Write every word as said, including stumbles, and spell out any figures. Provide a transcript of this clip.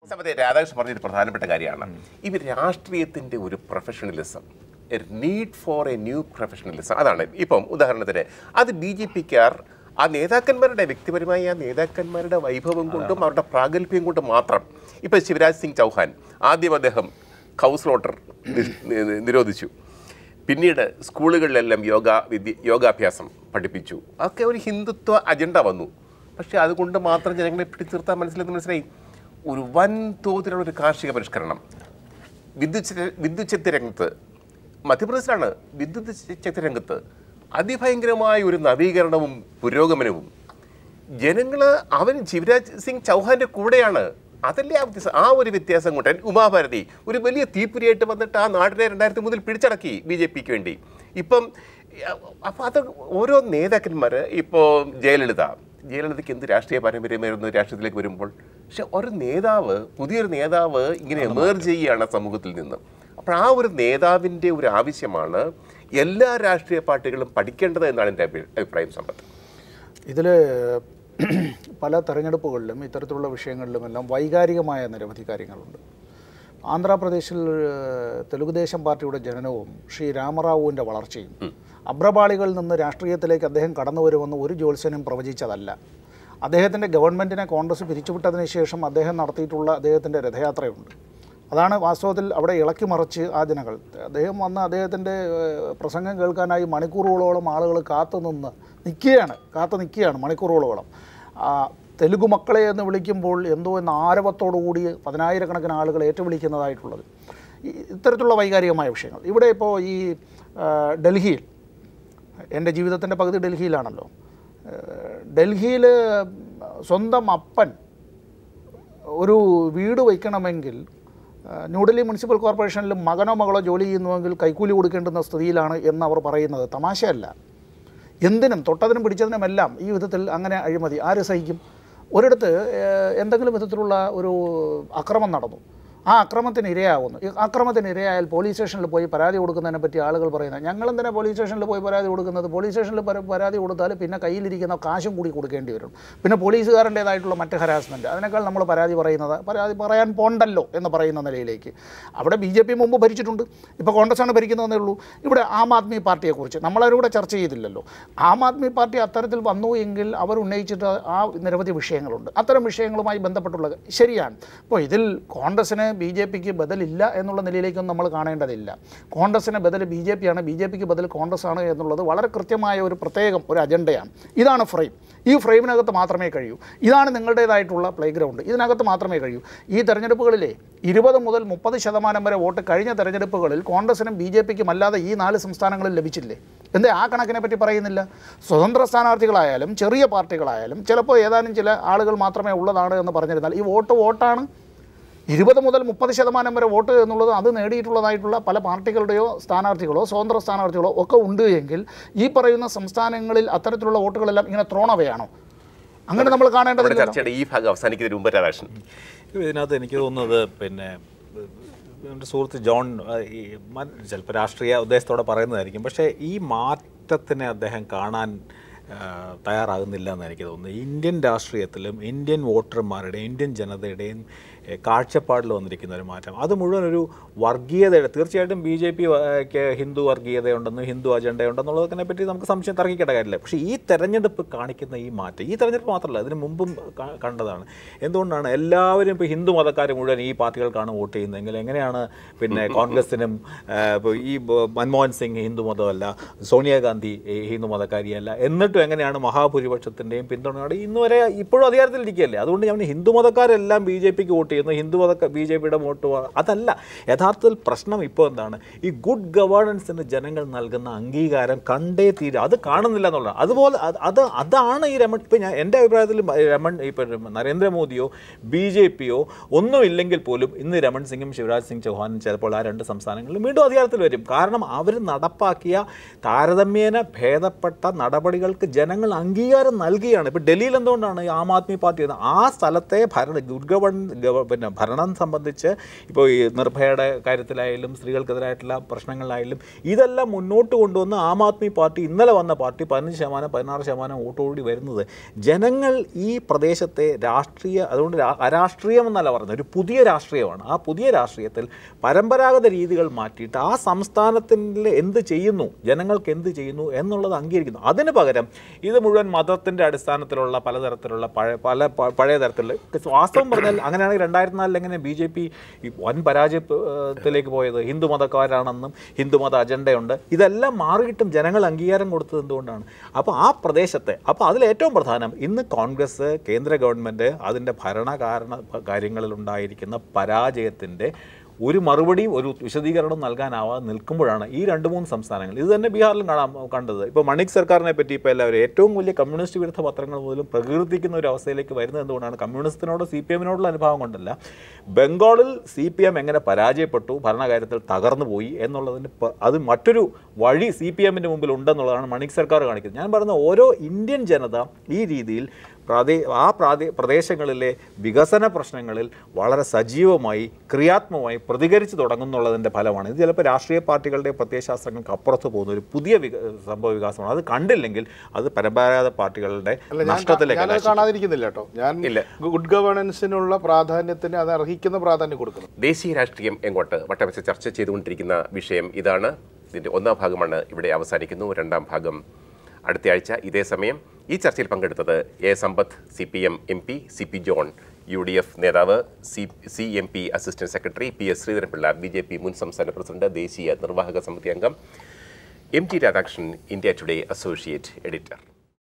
സമയത്ത് രാധാകൃഷ്ണൻ പറഞ്ഞൊരു പ്രധാനപ്പെട്ട കാര്യമാണ് ഇവർ രാഷ്ട്രീയത്തിൻ്റെ ഒരു professionalism, a need for a new professionalism. അതാണ് ഇപ്പം ഉദാഹരണത്തിന് അത് ബി ജെ പിക്കാർ ആ നേതാക്കന്മാരുടെ വ്യക്തിപരമായ ആ നേതാക്കന്മാരുടെ വൈഭവം കൊണ്ടും അവരുടെ പ്രാഗൽഭ്യം കൊണ്ടും മാത്രം. ഇപ്പം ശിവരാജ് സിംഗ് ചൗഹാൻ ആദ്യം അദ്ദേഹം കൗ സ്ലോട്ടർ നിരോധിച്ചു, പിന്നീട് സ്കൂളുകളിലെല്ലാം യോഗ വിദ്യ യോഗാഭ്യാസം പഠിപ്പിച്ചു. അതൊക്കെ ഒരു ഹിന്ദുത്വ അജണ്ട വന്നു. പക്ഷേ അതുകൊണ്ട് മാത്രം ജനങ്ങളെ പിടിച്ചു നിർത്താൻ മനസ്സിലെന്ന് മനസ്സിലായി. ഒരു വൻ തോതിലുള്ള ഒരു കാർഷിക പരിഷ്കരണം, വിദ്യുത് വിദ്യുത് ശക്തി രംഗത്ത്, മധ്യപ്രദേശിലാണ് വിദ്യുത് ശക്തി രംഗത്ത് അതിഭയങ്കരമായ ഒരു നവീകരണവും പുരോഗമനവും. ജനങ്ങൾ അവൻ ശിവരാജ് സിംഗ് ചൗഹാൻ്റെ കൂടെയാണ്. അതല്ലേ ആ വ്യത്യാസം. ആ ഒരു വ്യത്യാസം കൊണ്ട് ഉമാഭാരതി ഒരു വലിയ തീപ്പൊരിയായിട്ട് വന്നിട്ട് ആ നാടിനെ രണ്ടായിരത്തി മൂന്നിൽ പിടിച്ചടക്കി ബി ജെ പിക്ക് വേണ്ടി. ഇപ്പം അപ്പം അത് ഓരോ നേതാക്കന്മാർ, ഇപ്പോൾ ജയലളിത ജയലളിതയ്ക്ക് എന്ത് രാഷ്ട്രീയ പാരമ്പര്യമായിരുന്നു രാഷ്ട്രീയത്തിലേക്ക് വരുമ്പോൾ. പക്ഷെ ഒരു നേതാവ്, പുതിയൊരു നേതാവ് ഇങ്ങനെ എമേർജ് ചെയ്യുകയാണ് സമൂഹത്തിൽ നിന്ന്. അപ്പോൾ ആ ഒരു നേതാവിൻ്റെ ഒരു ആവശ്യമാണ് എല്ലാ രാഷ്ട്രീയ പാർട്ടികളും പഠിക്കേണ്ടത് എന്നാണ് എൻ്റെ അഭിപ്രായം. സമ്പത്ത്, ഇതിൽ പല തെരഞ്ഞെടുപ്പുകളിലും ഇത്തരത്തിലുള്ള വിഷയങ്ങളിലുമെല്ലാം വൈകാരികമായ നിരവധി കാര്യങ്ങളുണ്ട്. ആന്ധ്രാപ്രദേശിൽ തെലുഗുദേശം പാർട്ടിയുടെ ജനനവും ശ്രീ രാമറാവുവിൻ്റെ വളർച്ചയും അബ്രപാളികളിൽ നിന്ന് രാഷ്ട്രീയത്തിലേക്ക് അദ്ദേഹം കടന്നു വരുമെന്ന് ഒരു ജ്യോത്സ്യനും പ്രവചിച്ചതല്ല. അദ്ദേഹത്തിൻ്റെ ഗവൺമെൻറ്റിനെ കോൺഗ്രസ് പിരിച്ചുവിട്ടതിന് ശേഷം അദ്ദേഹം നടത്തിയിട്ടുള്ള അദ്ദേഹത്തിൻ്റെ രഥയാത്രയുണ്ട്. അതാണ് വാസ്തവത്തിൽ അവിടെ ഇളക്കി മറിച്ച് ആ ജനങ്ങൾ. അദ്ദേഹം വന്ന് അദ്ദേഹത്തിൻ്റെ പ്രസംഗം കേൾക്കാനായി മണിക്കൂറുകളോളം ആളുകൾ കാത്തു നിന്ന് നിൽക്കുകയാണ് കാത്തു നിൽക്കുകയാണ് മണിക്കൂറുകളോളം. തെലുഗു മക്കളെ എന്ന് വിളിക്കുമ്പോൾ എന്തോ എന്ന ആരവത്തോടുകൂടി പതിനായിരക്കണക്കിന് ആളുകൾ ഏറ്റുവിളിക്കുന്നതായിട്ടുള്ളത്. ഇത്തരത്തിലുള്ള വൈകാരികമായ വിഷയങ്ങൾ ഇവിടെ ഇപ്പോൾ ഈ ഡൽഹിയിൽ, എൻ്റെ ജീവിതത്തിൻ്റെ പകുതി ഡൽഹിയിലാണല്ലോ. ഡൽഹിയിൽ സ്വന്തം അപ്പൻ ഒരു വീട് വയ്ക്കണമെങ്കിൽ ന്യൂഡൽഹി മുനിസിപ്പൽ കോർപ്പറേഷനിൽ മകനോ മകളോ ജോലി ചെയ്യുന്നുവെങ്കിൽ കൈക്കൂലി കൊടുക്കേണ്ടുന്ന സ്ഥിതിയിലാണ് എന്ന് അവർ പറയുന്നത് തമാശയല്ല. എന്തിനും തൊട്ടതിനും പിടിച്ചതിനുമെല്ലാം ഈ വിധത്തിൽ അങ്ങനെ അഴിമതി ആര് സഹിക്കും? ഒരിടത്ത് എന്തെങ്കിലും വിധത്തിലുള്ള ഒരു അക്രമം നടന്നു, ആ അക്രമത്തിന് ഇരയാവുന്നു. ഈ അക്രമത്തിന് ഇരയായാൽ പോലീസ് സ്റ്റേഷനിൽ പോയി പരാതി കൊടുക്കുന്നതിനെ പറ്റി ആളുകൾ പറയുന്നത്, ഞങ്ങളെന്തിനാ പോലീസ് സ്റ്റേഷനിൽ പോയി പരാതി കൊടുക്കുന്നത്? പോലീസ് സ്റ്റേഷനിൽ പരാതി കൊടുത്താൽ പിന്നെ കയ്യിലിരിക്കുന്ന കാശും കൂടി കൊടുക്കേണ്ടി വരും. പിന്നെ പോലീസുകാരൻ്റേതായിട്ടുള്ള മറ്റ് ഹരാസ്മെൻറ്റ്, അതിനേക്കാൾ നമ്മൾ പരാതി പറയുന്നത് പരാതി പറയാൻ പോണ്ടല്ലോ എന്ന് പറയുന്ന നിലയിലേക്ക്. അവിടെ ബി ജെ പി മുമ്പ് ഭരിച്ചിട്ടുണ്ട്, ഇപ്പോൾ കോൺഗ്രസ്സാണ് ഭരിക്കുന്നതെന്നേ ഉള്ളൂ. ഇവിടെ ആം ആദ്മി പാർട്ടിയെക്കുറിച്ച് നമ്മളവരോട് ചർച്ച ചെയ്തില്ലല്ലോ. ആം ആദ്മി പാർട്ടി അത്തരത്തിൽ വന്നു എങ്കിൽ അവർ ഉന്നയിച്ചിട്ട് ആ നിരവധി വിഷയങ്ങളുണ്ട്. അത്തരം വിഷയങ്ങളുമായി ബന്ധപ്പെട്ടുള്ളത് ശരിയാണ്. ഇപ്പോൾ ഇതിൽ കോൺഗ്രസ്സിന് ബി ജെ പിക്ക് ബദലില്ല എന്നുള്ള നിലയിലേക്കൊന്നും നമ്മൾ കാണേണ്ടതില്ല. കോൺഗ്രസ്സിന് ബദൽ ബി ജെ പിയാണ്, ബി ജെ പിക്ക് ബദൽ കോൺഗ്രസ് ആണ് എന്നുള്ളത് വളരെ കൃത്യമായ ഒരു പ്രത്യേകം ഒരു അജണ്ടയാണ്. ഇതാണ് ഫ്രെയിം. ഈ ഫ്രെയിമിനകത്ത് മാത്രമേ കഴിയൂ. ഇതാണ് നിങ്ങളുടേതായിട്ടുള്ള പ്ലേ ഗ്രൗണ്ട്. ഇതിനകത്ത് മാത്രമേ കഴിയൂ. ഈ തെരഞ്ഞെടുപ്പുകളിലെ ഇരുപത് മുതൽ മുപ്പത് ശതമാനം വരെ വോട്ട് കഴിഞ്ഞ തെരഞ്ഞെടുപ്പുകളിൽ കോൺഗ്രസിനും ബി ജെ പിക്കും അല്ലാതെ ഈ നാല് സംസ്ഥാനങ്ങളിൽ ലഭിച്ചില്ലേ? എന്തേ ആ കണക്കിനെ പറ്റി പറയുന്നില്ല? സ്വതന്ത്ര സ്ഥാനാർത്ഥികളായാലും ചെറിയ പാർട്ടികളായാലും ചിലപ്പോൾ ഏതാനും ചില ആളുകൾ മാത്രമേ ഉള്ളതാണ് എന്ന് പറഞ്ഞിരുന്നാൽ ഈ വോട്ട് വോട്ടാണ്. ഇരുപത് മുതൽ മുപ്പത് ശതമാനം വരെ വോട്ട് എന്നുള്ളത് അത് നേടിയിട്ടുള്ളതായിട്ടുള്ള പല പാർട്ടികളുടെയോ സ്ഥാനാർത്ഥികളോ സ്വതന്ത്ര സ്ഥാനാർത്ഥികളോ ഒക്കെ ഉണ്ട് എങ്കിൽ ഈ പറയുന്ന സംസ്ഥാനങ്ങളിൽ അത്തരത്തിലുള്ള വോട്ടുകളെല്ലാം ഇങ്ങനെ ത്രോണവയാണോ? അങ്ങനെ നമ്മൾ കാണേണ്ടതില്ല. ചർച്ചയുടെ ഈ ഭാഗം അവസാനിക്കുന്നതിന് മുമ്പ് രാധാകൃഷ്ണൻ, ഇതിനകത്ത് എനിക്ക് തോന്നുന്നത് പിന്നെ എൻ്റെ സുഹൃത്ത് ജോൺ ഈ ചിലപ്പോൾ രാഷ്ട്രീയ ഉദ്ദേശത്തോടെ പറയുന്നതായിരിക്കും, പക്ഷേ ഈ മാറ്റത്തിനെ അദ്ദേഹം കാണാൻ തയ്യാറാകുന്നില്ല എന്ന് എനിക്ക് തോന്നുന്നത്. ഇന്ത്യൻ രാഷ്ട്രീയത്തിലും ഇന്ത്യൻ വോട്ടർമാരുടെയും ഇന്ത്യൻ ജനതയുടെയും കാഴ്ചപ്പാടിൽ വന്നിരിക്കുന്ന ഒരു മാറ്റം, അത് മുഴുവൻ ഒരു വർഗീയതയുടെ, തീർച്ചയായിട്ടും ബി ജെ പിക്ക് ഹിന്ദു വർഗീയതയുണ്ടെന്നും ഹിന്ദു അജണ്ടയുണ്ടെന്നുള്ളതിനെ പറ്റി നമുക്ക് സംശയം തർക്കിക്കേണ്ട കാര്യമില്ല. പക്ഷേ ഈ തെരഞ്ഞെടുപ്പ് കാണിക്കുന്ന ഈ മാറ്റം, ഈ തെരഞ്ഞെടുപ്പ് മാത്രമല്ല ഇതിന് മുമ്പും കണ്ടതാണ്. എന്തുകൊണ്ടാണ് എല്ലാവരും ഇപ്പോൾ ഹിന്ദു മതക്കാർ മുഴുവൻ ഈ പാർട്ടികൾക്കാണ് വോട്ട് ചെയ്യുന്നതെങ്കിൽ എങ്ങനെയാണ് പിന്നെ കോൺഗ്രസിനും ഇപ്പോൾ ഈ മൻമോഹൻ സിംഗ് ഹിന്ദു മതമല്ല, സോണിയാഗാന്ധി ഹിന്ദു മതക്കാരിയല്ല, എന്നിട്ടും എങ്ങനെയാണ് മഹാഭൂരിപക്ഷത്തിൻ്റെയും പിന്തുണയോടെ ഇന്ന് വരെ ഇപ്പോഴും അധികാരത്തിലിരിക്കുകയല്ലേ? അതുകൊണ്ട് ഞാൻ ഹിന്ദു മതക്കാരെല്ലാം ബി ജെ പിക്ക് വോട്ട് ചെയ്യുന്നു, ഹിന്ദു മത ബി ജെ പിയുടെ വോട്ട് അതല്ല യഥാർത്ഥത്തിൽ പ്രശ്നം. ഇപ്പോൾ എന്താണ് ഈ ഗുഡ് ഗവേണൻസിന് ജനങ്ങൾ നൽകുന്ന അംഗീകാരം കണ്ടേ തീരെ, അത് കാണുന്നില്ല എന്നുള്ളത്. അതുപോലെ അത് അതാണ് ഈ രമൺ, ഇപ്പം ഞാൻ എൻ്റെ അഭിപ്രായത്തിൽ രമൺ ഇപ്പം നരേന്ദ്രമോദിയോ ബി ജെ പിയോ ഒന്നുമില്ലെങ്കിൽ പോലും ഇന്ന് രമൺ സിംഗും ശിവരാജ് സിംഗ് ചൗഹാനും ചിലപ്പോൾ ആ രണ്ട് സംസ്ഥാനങ്ങളിലും വീണ്ടും അധികാരത്തിൽ വരും. കാരണം അവർ നടപ്പാക്കിയ താരതമ്യേന ഭേദപ്പെട്ട നടപടികൾക്ക് ജനങ്ങൾ അംഗീകാരം നൽകുകയാണ്. ഇപ്പോൾ ഡൽഹിയിൽ എന്തുകൊണ്ടാണ് ആം ആദ്മി പാർട്ടി ആ സ്ഥലത്തെ ഭരണ ഗുഡ് ഗവൺ പിന്നെ ഭരണം സംബന്ധിച്ച് ഇപ്പോൾ ഈ നിർഭയയുടെ കാര്യത്തിലായാലും സ്ത്രീകൾക്കെതിരായിട്ടുള്ള പ്രശ്നങ്ങളിലായാലും ഇതെല്ലാം മുന്നോട്ട് കൊണ്ടുവന്ന് ആം ആദ്മി പാർട്ടി ഇന്നലെ വന്ന പാർട്ടി പതിനഞ്ച് ശതമാനം പതിനാറ് ശതമാനം വോട്ടോടി വരുന്നത് ജനങ്ങൾ ഈ പ്രദേശത്തെ രാഷ്ട്രീയ അതുകൊണ്ട് അരാഷ്ട്രീയം എന്നല്ല പറയുന്നത് ഒരു പുതിയ രാഷ്ട്രീയമാണ്. ആ പുതിയ രാഷ്ട്രീയത്തിൽ പരമ്പരാഗത രീതികൾ മാറ്റിയിട്ട് ആ സംസ്ഥാനത്തിൽ എന്ത് ചെയ്യുന്നു ജനങ്ങൾക്ക് എന്ത് ചെയ്യുന്നു എന്നുള്ളത് അംഗീകരിക്കുന്നു. അതിന് പകരം ഇത് മുഴുവൻ മതത്തിൻ്റെ അടിസ്ഥാനത്തിലുള്ള പലതരത്തിലുള്ള പഴയ പല പഴയ തരത്തിലുള്ള വാസ്തവം പറഞ്ഞാൽ അങ്ങനെയാണെങ്കിൽ രണ്ടായിരത്തി നാലിൽ എങ്ങനെ ബി ജെ പി വൻ പരാജയത്തിലേക്ക് പോയത്? ഹിന്ദു മതക്കാരാണെന്നും ഹിന്ദുമത അജണ്ടയുണ്ട് ഇതെല്ലാം മാറിയിട്ടും ജനങ്ങൾ അംഗീകാരം കൊടുത്തത് എന്തുകൊണ്ടാണ്? അപ്പോൾ ആ പ്രദേശത്തെ അപ്പോൾ അതിലേറ്റവും പ്രധാനം ഇന്ന് കോൺഗ്രസ് കേന്ദ്ര ഗവൺമെൻറ് അതിൻ്റെ ഭരണകാരണ കാര്യങ്ങളിലുണ്ടായിരിക്കുന്ന പരാജയത്തിൻ്റെ ഒരു മറുപടിയും ഒരു വിശദീകരണം നൽകാനാവാതെ നിൽക്കുമ്പോഴാണ് ഈ രണ്ട് മൂന്ന് സംസ്ഥാനങ്ങൾ ഇത് തന്നെ ബീഹാറിലും കാണാൻ കണ്ടത്. ഇപ്പോൾ മണിക് സർക്കാരിനെ പറ്റി ഇപ്പോൾ എല്ലാവരും ഏറ്റവും വലിയ കമ്മ്യൂണിസ്റ്റ് വിരുദ്ധ പത്രങ്ങൾ പോലും പ്രകീർത്തിക്കുന്ന ഒരു അവസ്ഥയിലേക്ക് വരുന്നത് എന്തുകൊണ്ടാണ്? കമ്മ്യൂണിസ്റ്റിനോട് സി പി എമ്മിനോടുള്ള അനുഭവം കൊണ്ടല്ല. ബംഗാളിൽ സി പി എം എങ്ങനെ പരാജയപ്പെട്ടു, ഭരണകാര്യത്തിൽ തകർന്നു പോയി എന്നുള്ളതിന് അത് മറ്റൊരു വഴി സി പി എമ്മിൻ്റെ മുമ്പിൽ ഉണ്ടെന്നുള്ളതാണ് മണിക് സർക്കാർ കാണിക്കുന്നത്. ഞാൻ പറയുന്ന ഓരോ ഇന്ത്യൻ ജനത ഈ രീതിയിൽ പ്രാദേ ആ പ്രാദേ പ്രദേശങ്ങളിലെ വികസന പ്രശ്നങ്ങളിൽ വളരെ സജീവമായി ക്രിയാത്മകമായി പ്രതികരിച്ച് തുടങ്ങുന്നുള്ളതിൻ്റെ ഫലമാണ്. ഇത് ചിലപ്പോൾ രാഷ്ട്രീയ പാർട്ടികളുടെ പ്രത്യയശാസ്ത്രങ്ങൾക്ക് അപ്പുറത്ത് പോകുന്ന ഒരു പുതിയ സംഭവ വികാസമാണ്. അത് കണ്ടില്ലെങ്കിൽ അത് പരമ്പരാഗത പാർട്ടികളുടെ നഷ്ടത്തിലേക്ക് കാണാതിരിക്കുന്നില്ല കേട്ടോ. ഞാൻ ഗുഡ് ഗവേണൻസിനുള്ള പ്രാധാന്യത്തിന് അത് അർഹിക്കുന്ന പ്രാധാന്യം കൊടുക്കണം. ദേശീയ രാഷ്ട്രീയം എങ്ങോട്ട് വട്ടമേശ ചർച്ച ചെയ്തുകൊണ്ടിരിക്കുന്ന വിഷയം ഇതാണ്. ഇതിൻ്റെ ഒന്നാം ഭാഗമാണ് ഇവിടെ അവസാനിക്കുന്നു. രണ്ടാം ഭാഗം അടുത്ത ആഴ്ച ഇതേ സമയം. ഈ ചർച്ചയിൽ പങ്കെടുത്തത് A Sampath C P M M P, C P John U D F നേതാവ്, C C M P assistant secretary, P S Sreedharan Pillai B J P മുൻ സംസ്ഥാന പ്രസിഡന്റ്, ദേശീയ നിർവാഹക സമിതി അംഗം, M T Radhakrishnan India Today associate editor.